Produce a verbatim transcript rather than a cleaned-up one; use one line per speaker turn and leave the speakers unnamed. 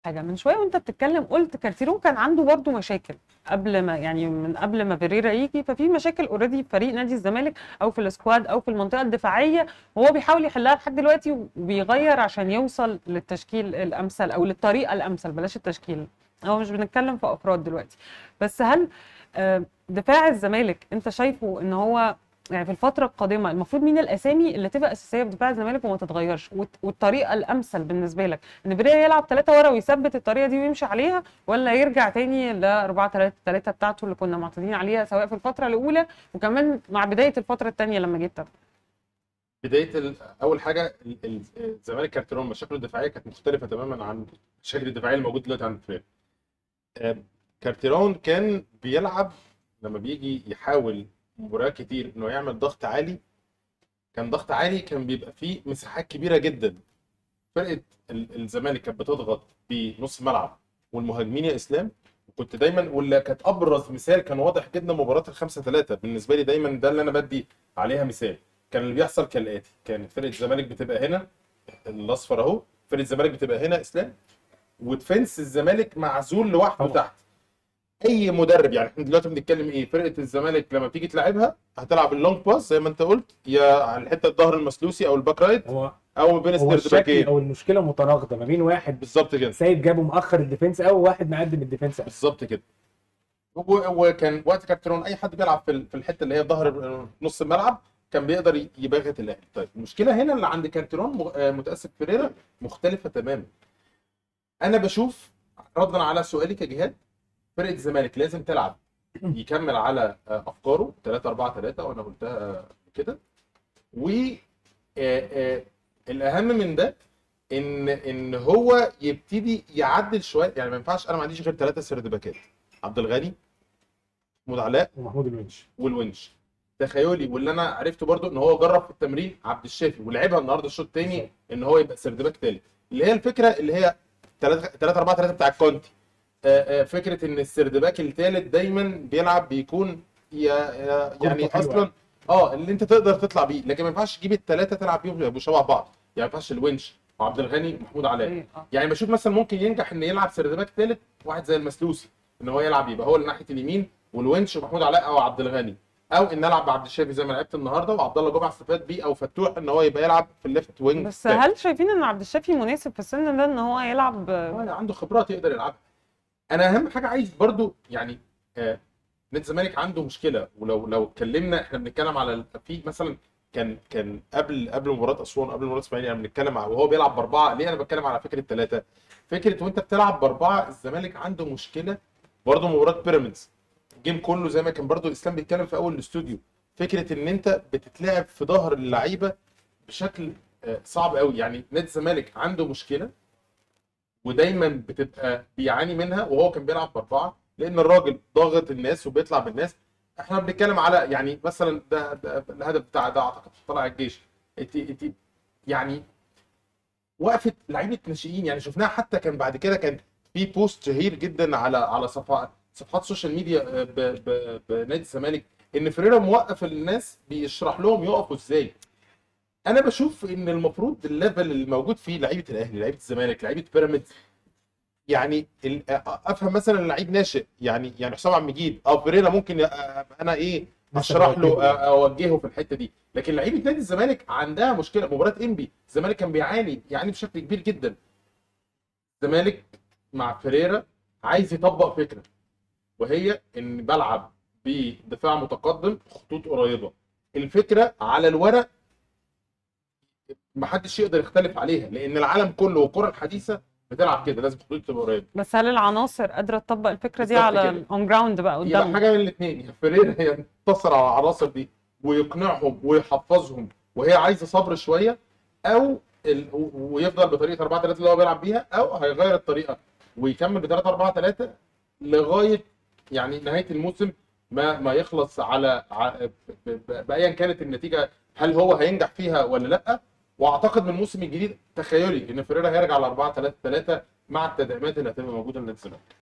حاجه من شويه وانت بتتكلم قلت كارتيرون كان عنده برضه مشاكل قبل ما يعني من قبل ما فيريرا يجي، ففي مشاكل اوريدي في فريق نادي الزمالك او في السكواد او في المنطقه الدفاعيه، وهو بيحاول يحلها لحد دلوقتي وبيغير عشان يوصل للتشكيل الامثل او للطريقه الامثل، بلاش التشكيل، هو مش بنتكلم في افراد دلوقتي. بس هل آه، دفاع الزمالك انت شايفه ان هو يعني في الفترة القادمة المفروض مين الأسامي اللي تبقى أساسية في دفاع الزمالك وما تتغيرش، والت- والطريقة الأمثل بالنسبة لك إن فيريرا يلعب ثلاثة ورا ويثبت الطريقة دي ويمشي عليها، ولا يرجع تاني ل أربعة ثلاثة ثلاثة بتاعته اللي كنا معتادين عليها سواء في الفترة الأولى وكمان مع بداية الفترة الثانية لما جه تبع؟
بدايه ال- اول حاجه ال- ال- الزمالك كارتيرون مشاكله الدفاعيه كانت مختلفه تماما عن المشاكل الدفاعيه الموجوده دلوقتي عند فريق. كارتيرون كان بيلعب لما بيجي يحاول مباريات كتير انه يعمل ضغط عالي، كان ضغط عالي كان بيبقى فيه مساحات كبيره جدا. فرقه ال- الزمالك كانت بتضغط بنص ملعب والمهاجمين يا اسلام، وكنت دايما واللي كانت ابرز مثال كان واضح جدا مباراه الخمسة ثلاثة بالنسبه لي، دايما ده اللي انا بدي عليها مثال. كان اللي بيحصل كالاتي: كانت فرقه الزمالك بتبقى هنا، الاصفر اهو، فرقه الزمالك بتبقى هنا اسلام، ودفنس الزمالك معزول لوحده
طبعا.
تحت. اي مدرب، يعني احنا دلوقتي بنتكلم ايه، فرقه الزمالك لما تيجي تلعبها هتلعب اللونج باس زي ما انت قلت، يا على الحته الظهر المسلوسي او الباك رايت
هو
او بين
هو الشكل
السيرد
او المشكله متناقضه ما بين واحد
بالظبط كده.
سايب جابه مؤخر الديفنس او واحد مقدم الديفنس أو.
بالظبط كده. و- وكان وقت كارتيرون اي حد بيلعب في ال- في الحته اللي هي ظهر نص الملعب كان بيقدر ي- يباغت الاهلي. طيب المشكله هنا اللي عند كارتيرون مغ- آه، متاسف فيريرا مختلفه تماما. انا بشوف ردا على سؤالي كجهاد، فرقه الزمالك لازم تلعب يكمل على آه، افكاره ثلاثة أربعة ثلاثة وانا قلتها كده. و آه، آه، الاهم من ده ان ان هو يبتدي يعدل شويه. يعني ما ينفعش انا ما عنديش غير ثلاثه سرد باكات: عبد الغني، محمود علاء،
ومحمود الونش.
والونش. تخيلي واللي انا عرفته برضو ان هو جرب في التمرين عبد الشافي ولعبها النهارده الشوط الثاني
بالظبط.
ان هو يبقى سرد باك ثالث، اللي هي الفكره اللي هي ثلاثة أربعة ثلاثة بتاع الكونتي. آه، آه، فكره ان السرد باك الثالث دايما بيلعب بيكون يا يا- يعني
كورته حلوة.
اصلا اه اللي انت تقدر تطلع بيه، لكن ما ينفعش تجيب الثلاثه تلعب بيهم يبقوا شبه بعض. يعني ما ينفعش الونش وعبد الغني ومحمود علاء.
إيه، آه.
يعني بشوف مثلا ممكن ينجح ان يلعب سرد باك ثالث واحد زي المسلوسي، ان هو يلعب يبقى هو اللي ناحيه اليمين والونش ومحمود علاء او عبد الغني، او ان العب بعبد الشافي زي ما لعبت النهارده وعبد الله جمعه استفاد بيه، او فتوح ان هو يبقى يلعب في الليفت وينج.
بس هل شايفين ان عبد الشافي مناسب في السن ده ان هو يلعب؟
هو عنده خبرات يقدر يلعبها. انا اهم حاجه عايز برضو يعني آه نادي الزمالك عنده مشكله، ولو لو اتكلمنا احنا بنتكلم على ال- في مثلا كان كان قبل قبل مباراه اسوان قبل مباراه اسماعيليه انا بنتكلم على وهو بيلعب باربعه. ليه انا بتكلم على فكره ثلاثه؟ فكره وانت بتلعب باربعه الزمالك عنده مشكله. برضو مباراه بيراميدز الجيم كله زي ما كان برضو اسلام بيتكلم في اول الاستوديو، فكره ان انت بتتلعب في ظهر اللعيبه بشكل آه، صعب قوي. يعني نادي الزمالك عنده مشكله ودايما بتبقى بيعاني منها وهو كان بيلعب باربعه، لان الراجل ضاغط الناس وبيطلع بالناس. احنا بنتكلم على يعني مثلا ده, ده الهدف بتاع ده اعتقد طلع الجيش. انت انت يعني وقفت لعيبه ناشئين، يعني شفناها حتى كان بعد كده كان في بوست شهير جدا على على صفحات صفحات السوشيال ميديا ب- ب- بنادي الزمالك ان فريرا موقف الناس بيشرح لهم يقفوا ازاي. انا بشوف ان المفروض الليفل اللي موجود فيه لعيبه الاهلي لعيبه الزمالك لعيبه بيراميدز، يعني ال- افهم مثلا لعيب ناشئ يعني يعني حسام عبد المجيد او بيريرا ممكن ي- انا ايه
لسه
اشرح له
بوجهه.
اوجهه في الحته دي. لكن لعيبه نادي الزمالك عندها مشكله. مباراه انبي الزمالك كان بيعاني يعني بشكل كبير جدا. الزمالك مع فيريرا عايز يطبق فكره، وهي ان بلعب بدفاع متقدم خطوط قريبه. الفكره على الورق محدش يقدر يختلف عليها، لان العالم كله والكره الحديثه بتلعب كده، لازم خطوط تبقى قريبه.
بس هل العناصر قادره تطبق الفكره دي
بالظبط
على
كده.
اون جراوند بقى
يبقى
قدام؟
حاجه من الاثنين: يا فيريرا ينتصر على العناصر دي ويقنعهم ويحفظهم وهي عايزه صبر شويه، او ال... ويفضل بطريقه أربعة ثلاثة اللي هو بيلعب بيها، او هيغير الطريقه ويكمل ب ثلاثة أربعة ثلاثة لغايه يعني نهايه الموسم ما ما يخلص على ع- ب- ب- بايا كانت النتيجه، هل هو هينجح فيها ولا لا. واعتقد من الموسم الجديد تخيلي ان فيريرا هيرجع ل أربعة ثلاثة ثلاثة مع التدعيمات اللي هتبقى موجوده لنادي الزمالك.